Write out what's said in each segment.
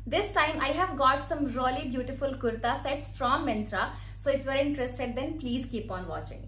This time I have got some really beautiful kurta sets from Myntra. So if you are interested, then please keep on watching.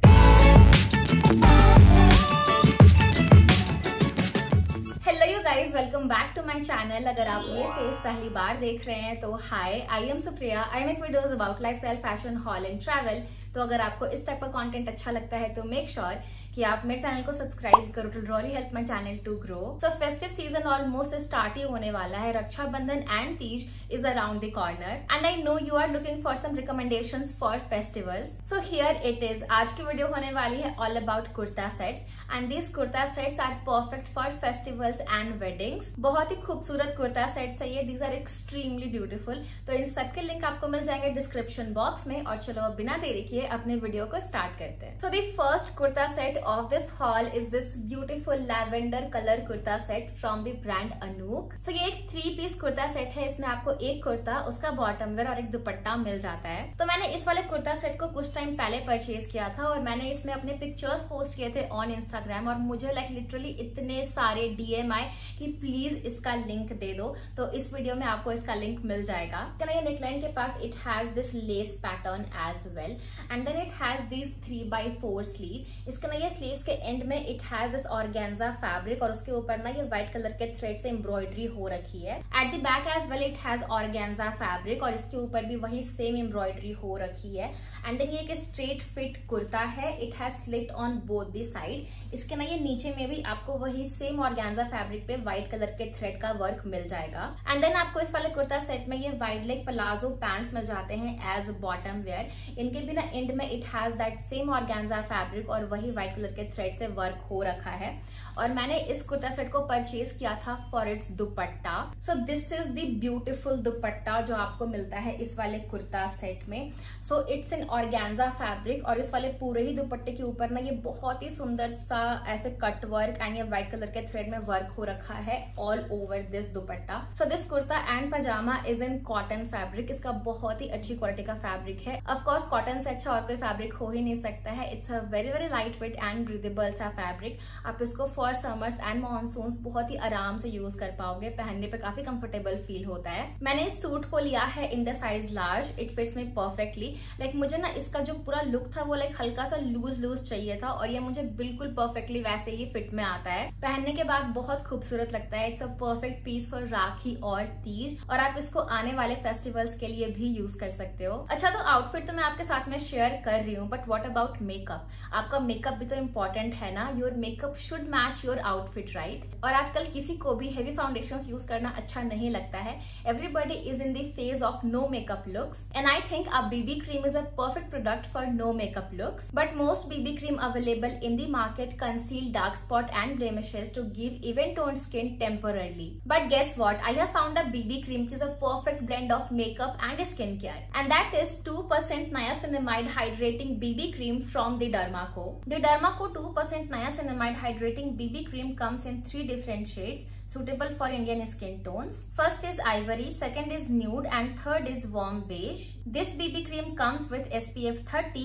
Hello you guys, welcome back to my channel. अगर आप ये face पहली बार देख रहे हैं तो hi, I am Supriya. I make videos about lifestyle, fashion, haul and travel. तो अगर आपको इस टाइप का कंटेंट अच्छा लगता है तो मेक श्योर कि आप मेरे चैनल को सब्सक्राइब करो। To really help my channel to grow. So festive season almost start ही होने वाला है। Rakshabandhan and Teej is around the corner and I know you are looking for some recommendations for festivals. So here it is. आज की वीडियो होने वाली है all about kurta sets and these kurta sets are perfect for festivals and weddings. बहुत ही खूबसूरत kurta sets है ये। These are extremely beautiful. तो इन सबके लिंक आपको मिल जाएंगे डिस्क्रिप्शन बॉक्स में। और चलो अब बिना देरी किए अपने वीडियो को स्टार्ट करते हैं। So the first kurta set of this haul is this beautiful lavender color kurta set from the brand Anook. So ये एक 3-piece कुर्ता सेट है। इसमें आपको एक कुर्ता, उसका बॉटम वेयर और एक दुपट्टा मिल जाता है। तो मैंने इस वाले कुर्ता सेट को कुछ टाइम पहले परचेज किया था और मैंने इसमें अपने पिक्चर्स पोस्ट किए थे ऑन इंस्टाग्राम और मुझे लिटरली इतने सारे डीएम आए कि प्लीज इसका लिंक दे दो। तो इस वीडियो में आपको इसका लिंक मिल जाएगा। ये नेकलाइन के पास it has this lace pattern as well and then it has this 3x4 sleeve. इसका ये स्लीव्स के एंड में it has this organza fabric और उसके ऊपर ये व्हाइट कलर के थ्रेड से एम्ब्रॉयडरी हो रखी है। At the back as well it has organza fabric और इसके ऊपर भी वही सेम एम्ब्रॉयडरी हो रखी है। एंड देन ये एक स्ट्रेट फिट कुर्ता है। It has slit on both the side. इसके ये नीचे में भी आपको वही सेम ऑर्गेन्जा फैब्रिक पे व्हाइट कलर के थ्रेड का वर्क मिल जाएगा। एंड देन आपको इस वाले कुर्ता सेट में ये वाइड लेग प्लाजो पैंट्स मिल जाते हैं एज बॉटम वेयर। इनके भी एंड में it has that same organza fabric और वही व्हाइट कलर के थ्रेड से वर्क हो रखा है। और मैंने इस कुर्ता सेट को परचेज किया था for its dupatta. So this is the beautiful dupatta जो आपको मिलता है इस वाले कुर्ता सेट में। So it's in organza fabric और इस वाले पूरे ही दुपट्टे के ऊपर ये बहुत ही सुंदर सा ऐसे कट वर्क एंड ये व्हाइट कलर के थ्रेड में वर्क हो रखा है all over this dupatta. So this kurta and pajama is in cotton fabric. इसका बहुत ही अच्छी क्वालिटी का फैब्रिक है। ऑफकोर्स कॉटन से अच्छा और कोई फैब्रिक हो ही नहीं सकता है। It's a very light weight and breathable सा फैब्रिक। आप इसको फॉर समर्स एंड मॉनसून्स बहुत ही आराम से यूज कर पाओगे। पहनने पे काफी कंफर्टेबल फील होता है। मैंने इस सूट को लिया है in the size large. It fits me perfectly. मुझे इसका जो पूरा लुक था वो हल्का सा लूज चाहिए था और ये मुझे बिल्कुल परफेक्टली वैसे ही फिट में आता है। पहनने के बाद बहुत खूबसूरत लगता है। It's a perfect piece for Rakhi और तीज और आप इसको आने वाले फेस्टिवल्स के लिए भी यूज कर सकते हो। अच्छा, तो आउटफिट तो मैं आपके साथ में शेयर कर रही हूँ, बट व्हाट अबाउट मेकअप? आपका मेकअप भी तो इम्पोर्टेंट है ना। Your makeup should match your outfit, right? और आजकल किसी को भी हेवी फाउंडेशन यूज करना अच्छा नहीं लगता है। Everybody is in the phase of no makeup looks and I think a BB cream is a perfect product for no makeup looks. But most BB cream available in the market conceal dark spot and blemishes to give even toned skin temporarily. But guess what? I have found a BB cream which is a perfect blend of makeup and skincare, and that is 2% niacinamide hydrating BB cream from the Dermaco. The Dermaco 2% niacinamide hydrating BB cream comes in 3 different shades suitable for Indian skin tones. First is ivory, second is nude and third is warm beige. This BB cream comes with SPF 30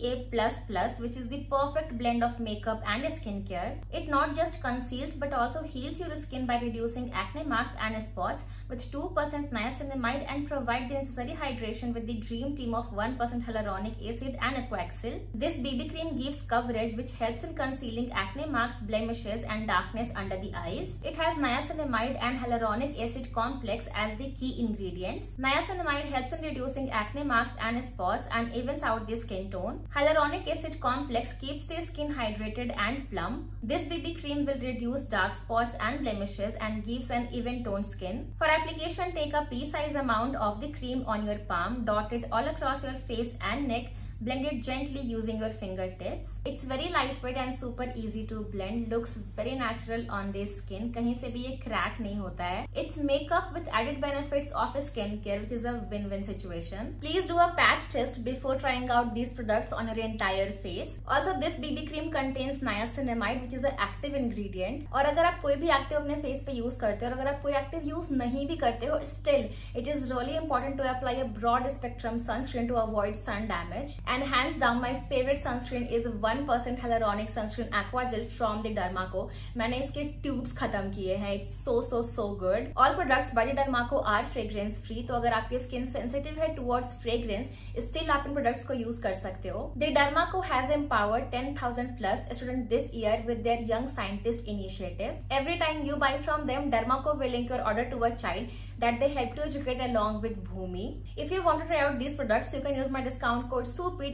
PA++, which is the perfect blend of makeup and skincare. It not just conceals but also heals your skin by reducing acne marks and spots with 2% niacinamide and provide the necessary hydration with the dream team of 1% hyaluronic acid and Aquaxil. This BB cream gives coverage which helps in concealing acne marks, blemishes and darkness under the eyes. It has niacinamide and hyaluronic acid complex as the key ingredients. Niacinamide helps in reducing acne marks and spots and evens out the skin tone. Hyaluronic acid complex keeps the skin hydrated and plump. This BB cream will reduce dark spots and blemishes and gives an even toned skin. For application, take a pea-sized amount of the cream on your palm, dot it all across your face and neck. Blend it gently using your fingertips. It's very lightweight and super easy to blend. Looks very natural on the skin. कहीं से भी ये crack नहीं होता है. It's makeup with added benefits of skincare, which is a win-win situation. Please do a patch test before trying out these products on your entire face. Also, this BB cream contains niacinamide, which is an active ingredient. और अगर आप कोई भी active अपने face पे use करते हो और अगर आप कोई एक्टिव यूज नहीं भी करते हो, still it is really important to apply a broad spectrum sunscreen to avoid sun damage. And hands down my favourite sunscreen is 1% hyaluronic sunscreen aqua gel from the Dermaco. मैंने इसके tubes खत्म किए हैं. It's so good. All products by the Dermaco are fragrance free. तो अगर आपकी skin sensitive है towards fragrance, still आप इन प्रोडक्ट्स को यूज कर सकते हो. The Dermaco has empowered 10,000 plus students this year with their Young Scientist initiative. Every time you buy from them, Dermaco will link your order to a child that they help to educate along with Bhumi. If you want to try out these products, you can use my discount code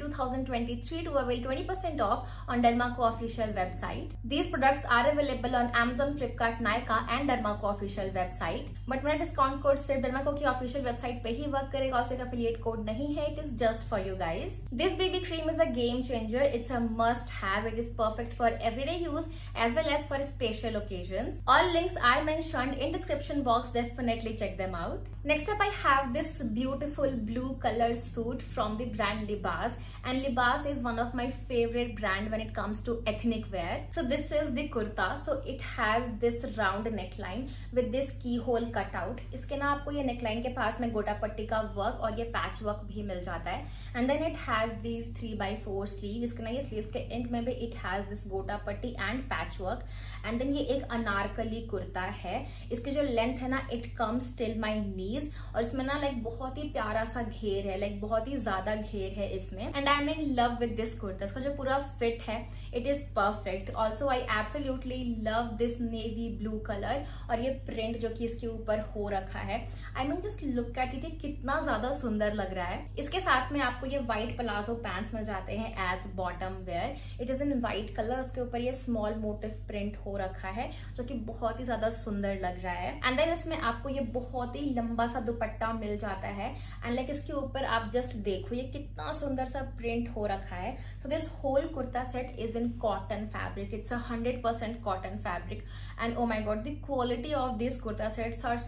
SUPI2023 to avail 20% off on Dermaco official website. These products are available on Amazon, Flipkart, Nykaa and Dermaco official website. But मेरा discount code सिर्फ Dermaco की official website पे ही work करेगा और सिर्फ affiliate code नहीं है. It is just for you guys. This BB cream is a game changer. It's a must have. It is perfect for everyday use as well as for special occasions. All links are mentioned in description box. Definitely check them out. Next up I have this beautiful blue color suit from the brand Libas, and Libas is one of my favorite brand when it comes to ethnic wear. So this is the kurta. So it has this round neckline with this keyhole cutout. इसके ना आपको ये neckline के पास में गोटा पट्टी का work और ये पैच वर्क भी मिल जाता है. And then it has these 3x4 sleeve. इसके ना ये sleeves के end में भी it has this गोटा पट्टी and patch work. And then ये एक अनारकली कुर्ता है. इसकी जो लेंथ है ना it comes till my knees, और इसमें ना लाइक बहुत ही प्यारा सा घेर है, लाइक बहुत ही ज्यादा घेर है इसमें. And I am in love with this kurta. इसका जो पूरा फिट है it is perfect. Also I absolutely love this navy blue colour और ये प्रिंट जो कि इसके ऊपर हो रखा है. I mean just look at it, कितना ज्यादा सुंदर लग रहा है. इसके साथ में आपको ये व्हाइट प्लाजो पैंट्स मिल जाते हैं as bottom wear. It is in white colour. उसके ऊपर ये स्मॉल मोटिव प्रिंट हो रखा है जो कि बहुत ही ज्यादा सुंदर लग रहा है. एंड देन इसमें आपको ये बहुत ही लंबा सा दुपट्टा मिल जाता है. एंड लाइक इसके ऊपर आप जस्ट देखो ये कितना सुंदर सा प्रिंट हो रखा है. So this whole kurta set is in cotton fabric. It's 100% cotton fabric, and oh my god, the quality of these kurta sets are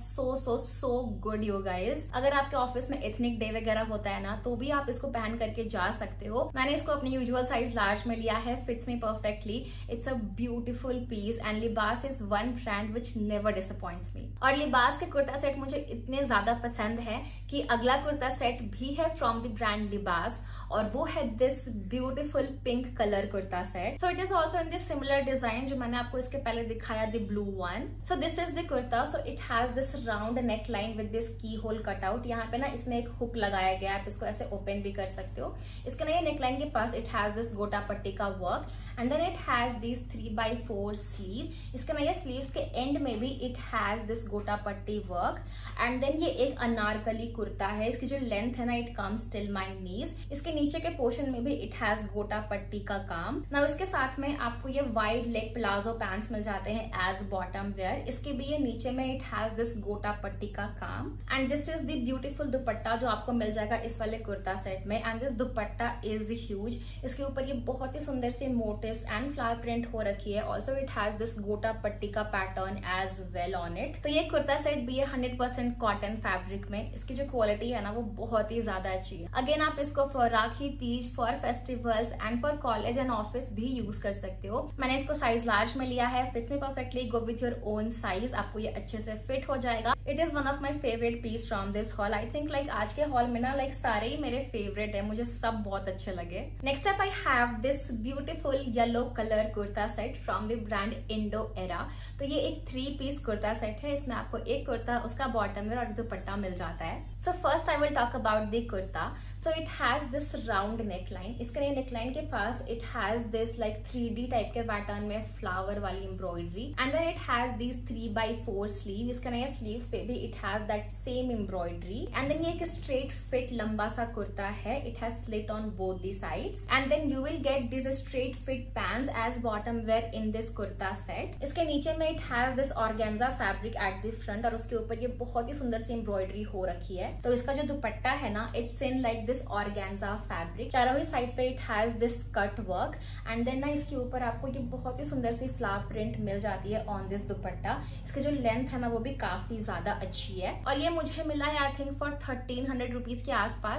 so good you guys. अगर आपके ऑफिस में एथनिक डे वगैरह होता है ना तो भी आप इसको पहन करके जा सकते हो. मैंने इसको अपने यूजुअल साइज लार्ज में लिया है. Fits me perfectly. It's a beautiful piece and Libas is one brand which never disappoints me. और लिबास के कुर्ता सेट मुझे इतने ज्यादा पसंद है कि अगला कुर्ता सेट भी है फ्रॉम द ब्रांड लिबास, और वो है this beautiful pink colour kurta set. So it is also in this similar design जो मैंने आपको इसके पहले दिखाया, the blue one. So this is the kurta. So it has this round neckline with this keyhole cutout. यहाँ पे ना इसमें एक हुक लगाया गया है. आप इसको ऐसे ओपन भी कर सकते हो. इसके ना ये नेकलाइन के पास it has this gota patti का work, and then it has this 3x4 sleeve. इसके ना ये स्लीव्स के एंड में भी इट हैज दिस गोटा पट्टी वर्क. एंड देन ये एक अनारकली कुर्ता है. इसकी जो लेंथ है ना it comes till my knees. इसके नीचे के पोर्शन में भी इट हैज गोटा पट्टी का काम. ना इसके साथ में आपको ये वाइड लेग प्लाजो पैंट्स मिल जाते हैं एज बॉटम वेयर. इसके भी ये नीचे में it has this gota patti का काम. And this is the beautiful dupatta जो आपको मिल जाएगा इस वाले कुर्ता सेट में. And this dupatta is huge. इसके ऊपर ये बहुत ही सुंदर से मोटिव्स एंड फ्लावर प्रिंट हो रखी है. Also it has this gota patti का pattern as well on it. तो ये कुर्ता सेट भी है 100% कॉटन फैब्रिक में. इसकी जो क्वालिटी है ना वो बहुत ही ज्यादा अच्छी है. अगेन आप इसको for Rakhi, Teej, for festivals and for college and office भी यूज कर सकते हो. मैंने इसको साइज लार्ज में लिया है. Fits me perfectly. Go with your own size. आपको ये अच्छे से फिट हो जाएगा. It is one of my favourite piece from this haul. I think like आज के हॉल में ना लाइक सारे ही मेरे फेवरेट है. मुझे सब बहुत अच्छे लगे. Next up I have this beautiful yellow colour kurta set from the brand Indo Era. तो ये एक 3 पीस कुर्ता सेट है. इसमें आपको एक कुर्ता, उसका बॉटम वेयर और दुपट्टा मिल जाता है. So first I will talk about the kurta. So it has this round neckline. इसके नेकलाइन के पास it has this like 3D type के पैटर्न में फ्लावर वाली embroidery. And then it has this 3x4 sleeve. इसके नया स्लीव्स पे भी it has that same embroidery. And then ये एक स्ट्रेट फिट लंबा सा कुर्ता है. It has slit on both the sides. And then you will get this straight fit pants as bottom wear in this kurta set. इसके नीचे में it has this organza fabric at the front, और उसके ऊपर ये बहुत ही सुंदर सी एम्ब्रॉयडरी हो रखी है. तो इसका जो दुपट्टा है ना it's in like this organza fabric. चारों ही साइड पे it has this cut work. And then ना इसके ऊपर आपको ये बहुत ही सुंदर सी फ्लावर प्रिंट मिल जाती है ऑन दिस दुपट्टा. इसकी जो लेंथ है ना वो भी काफी ज्यादा अच्छी है. और ये मुझे मिला है आई थिंक फॉर 1300 रुपीज के आसपास.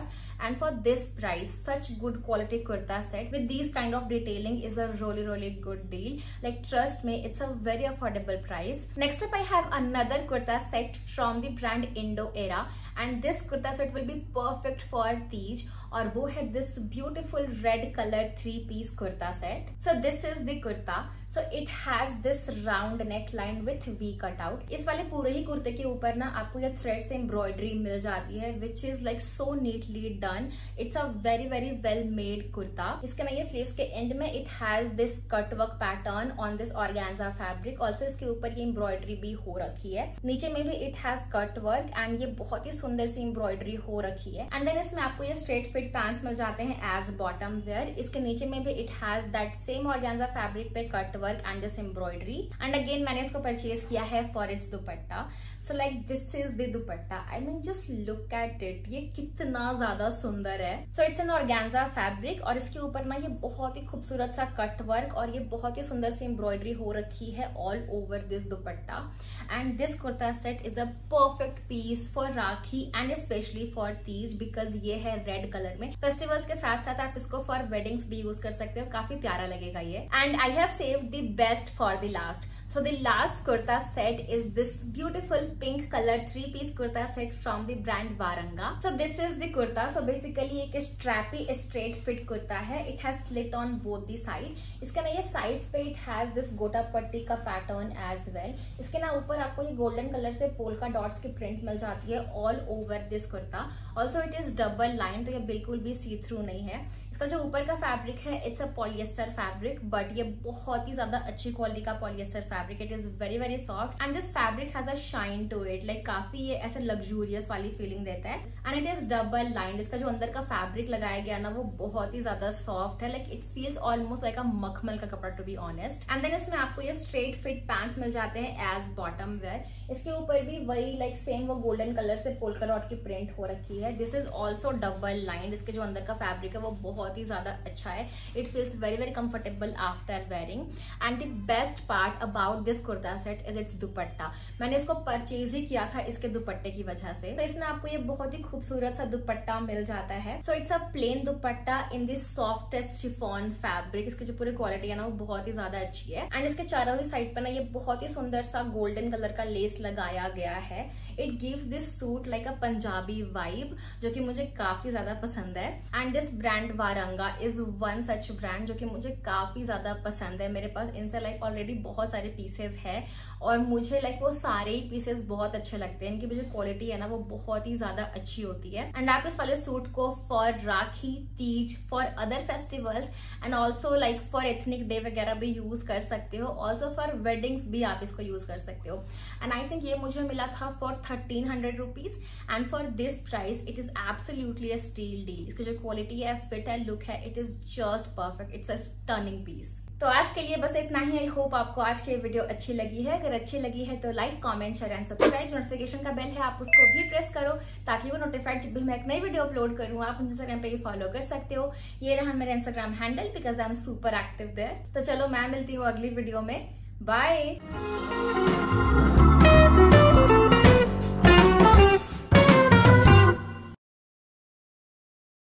and for this price such good quality kurta set with these kind of detailing is a really good deal. Like trust me, it's a very affordable price. Next up I have another kurta set from the brand Indo Era and this kurta set will be perfect for Teej और वो है this beautiful red color 3-piece kurta set. So this is the kurta. So it has this round neckline with V cutout. इस वाले पूरे ही कुर्ते के ऊपर ना आपको ये थ्रेड से एम्ब्रॉयडरी मिल जाती है which is like so neatly done. It's a very well made kurta. इसके ना ये स्लीव्स के एंड में it has this cut work pattern on this organza fabric. Also इसके ऊपर ये एम्ब्रॉयडरी भी हो रखी है. नीचे में भी it has cut work and ये बहुत ही सुंदर सी एम्ब्रॉयडरी हो रखी है. एंड देन इसमें आपको ये स्ट्रेट फिट पैंट्स मिल जाते हैं एज बॉटम वेयर. इसके नीचे में भी it has that same organza fabric पे cut work and this embroidery. And again मैंने इसको परचेज किया है for its dupatta. So like this is the dupatta. I mean just look at it. ये कितना ज्यादा सुंदर है. So it's an organza fabric और इसके ऊपर ना ये बहुत ही खूबसूरत सा कट वर्क और ये बहुत ही सुंदर सी एम्ब्रॉयडरी हो रखी है all over this dupatta. And this kurta set is a perfect piece for Rakhi and specially for Teej because ये है रेड कलर में. फेस्टिवल्स के साथ साथ आप इसको फॉर वेडिंग्स भी यूज कर सकते हो. काफी प्यारा लगेगा ये. And I have saved the best for the last. So the last kurta set is this beautiful pink color 3-piece kurta set from the brand Varanga. So this is the kurta. So basically एक strappy straight fit kurta है. It has slit on both the side. इसके ना ये sides पे it has this गोटा पट्टी का pattern as well. इसके ना ऊपर आपको ये golden color से polka dots की print मिल जाती है all over this kurta. Also it is double line तो ये बिल्कुल भी see through नहीं है. इसका जो ऊपर का फैब्रिक है it's a polyester fabric but ये बहुत ही ज्यादा अच्छी क्वालिटी का polyester fabric. It is very soft and this fabric has a shine to it. Like काफी ये ऐसे लग्जूरियस वाली फीलिंग देता है. And it is double lined. इसका जो अंदर का फैब्रिक लगाया गया ना वो बहुत ही ज्यादा सॉफ्ट है. Like it feels almost like a मखमल का कपड़ा to be honest. And then इसमें आपको ये स्ट्रेट फिट पैंट्स मिल जाते हैं एज बॉटम वेयर. इसके ऊपर भी वही लाइक सेम वो गोल्डन कलर से पोल्का डॉट की प्रिंट हो रखी है. This is also double lined. इसके जो अंदर का फैब्रिक है वो बहुत ही ज्यादा अच्छा है. It feels very comfortable after wearing. And the best part about this kurta set is its dupatta. मैंने इसको परचेज ही किया था इसके दुपट्टे की वजह से. तो इसमें आपको ये बहुत ही खूबसूरत सा दुपट्टा मिल जाता है. So it's a plain dupatta in this softest chiffon fabric. इसकी जो पूरी क्वालिटी है ना वो बहुत ही ज्यादा अच्छी है. एंड इसके चारों ही साइड पर ना ये बहुत ही सुंदर सा गोल्डन कलर का लेस लगाया गया है. It gives this suit like a Punjabi vibe जो कि मुझे काफी ज्यादा पसंद है. And this brand Varanga is one such brand जो कि मुझे काफी ज्यादा पसंद है. मेरे पास इनसे लाइक ऑलरेडी बहुत सारे पीसेस है और मुझे लाइक वो सारे ही पीसेस बहुत अच्छे लगते हैं. इनकी जो क्वालिटी है ना वो बहुत ही ज्यादा अच्छी होती है. एंड आप इस वाले सूट को for Rakhi, Teej, for other festivals and also like for ethnic day वगैरह भी यूज कर सकते हो. ऑल्सो फॉर वेडिंग्स भी आप इसको यूज कर सकते हो. एंड आई थिंक ये मुझे मिला था for 1300 rupees and for this price it is absolutely a steal deal. इसकी जो क्वालिटी है, फिट है, लुक है, it is just perfect. It's a stunning piece. तो आज के लिए बस इतना ही. आई होप आपको आज की वीडियो अच्छी लगी है. अगर अच्छी लगी है तो like, comment, share and subscribe. Notification का बेल है आप उसको भी प्रेस करो ताकि वो नोटिफाइड जब भी मैं एक नई वीडियो अपलोड करूँ आप इंस्टाग्राम पे भी फॉलो कर सकते हो. ये रहा मेरा Instagram handle because I am super active there. तो चलो मैं मिलती हूँ अगली वीडियो में. बाय.